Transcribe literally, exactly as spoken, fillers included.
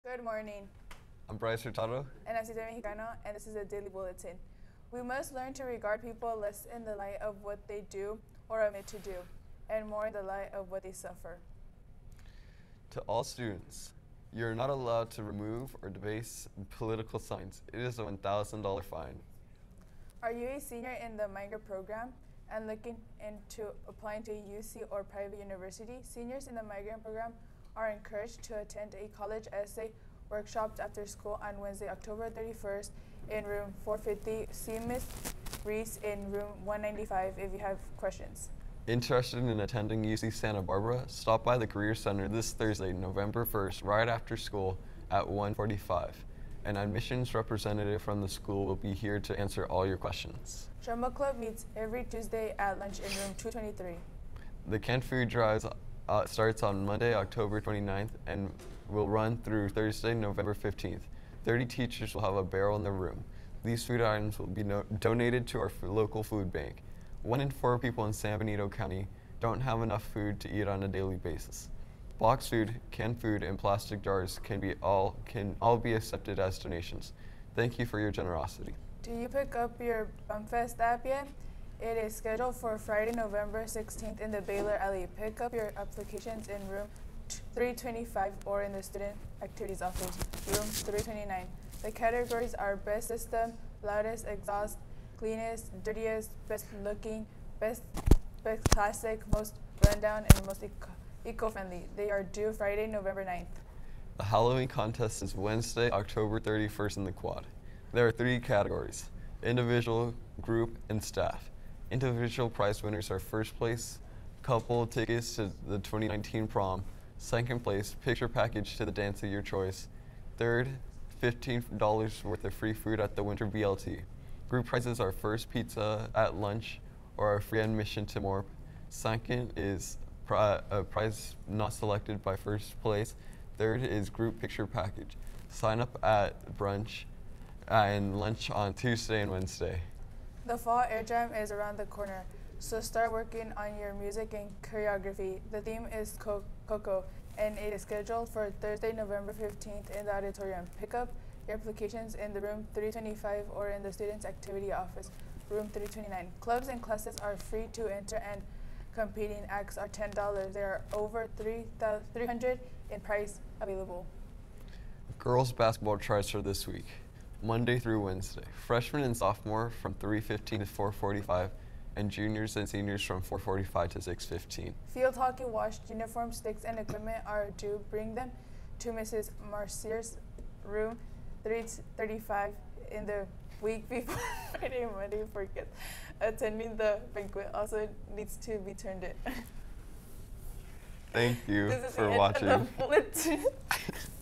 Good morning. I'm Bryce Hurtado. And I'm Cesar Mexicano, and this is a daily bulletin. We must learn to regard people less in the light of what they do or omit to do, and more in the light of what they suffer. To all students, you're not allowed to remove or debase political signs. It is a one thousand dollar fine. Are you a senior in the migrant program and looking into applying to a U C or private university? Seniors in the migrant program are encouraged to attend a college essay workshop after school on Wednesday, October thirty-first in room four fifty. See Miz Reese in room one ninety-five if you have questions. Interested in attending U C Santa Barbara? Stop by the Career Center this Thursday, November first, right after school at one forty-five. An admissions representative from the school will be here to answer all your questions. Drama Club meets every Tuesday at lunch in room two twenty-three. The canned food drive uh, starts on Monday, October twenty-ninth, and will run through Thursday, November fifteenth. thirty teachers will have a barrel in their room. These food items will be no donated to our local food bank. One in four people in San Benito County don't have enough food to eat on a daily basis. Boxed food, canned food, and plastic jars can be all can all be accepted as donations. Thank you for your generosity. Do you pick up your BumFest app yet? It is scheduled for Friday, November sixteenth in the Baylor Alley. Pick up your applications in room three twenty-five or in the Student Activities Office, room three twenty-nine. The categories are Best System, Loudest Exhaust, Cleanest, Dirtiest, Best Looking, Best, best Classic, Most Rundown, and Most eco Eco-Friendly. They are due Friday, November ninth. The Halloween contest is Wednesday, October thirty-first in the Quad. There are three categories: individual, group, and staff. Individual prize winners are first place, couple tickets to the twenty nineteen prom, second place, picture package to the dance of your choice, third, fifteen dollars worth of free food at the Winter B L T. Group prizes are first pizza at lunch or a free admission to M O R P. Second is pri a prize not selected by first place. Third is group picture package. Sign up at brunch and lunch on Tuesday and Wednesday. The Fall Air Jam is around the corner, so start working on your music and choreography. The theme is Co Coco, and it is scheduled for Thursday, November fifteenth in the auditorium. Pick up your applications in the room three twenty-five or in the Students Activity Office, room three twenty-nine. Clubs and classes are free to enter, and competing acts are ten dollars. There are over three hundred in prize available. Girls basketball tries for this week, Monday through Wednesday. Freshmen and sophomore from three fifteen to four forty-five, and juniors and seniors from four forty-five to six fifteen. Field hockey washed uniforms, sticks, and equipment are due. Bring them to Missus Marcier's room three thirty-five in the week before Friday, Monday for kids. Attending the banquet also needs to be turned in. Thank you This is for the end watching. of the bulletin.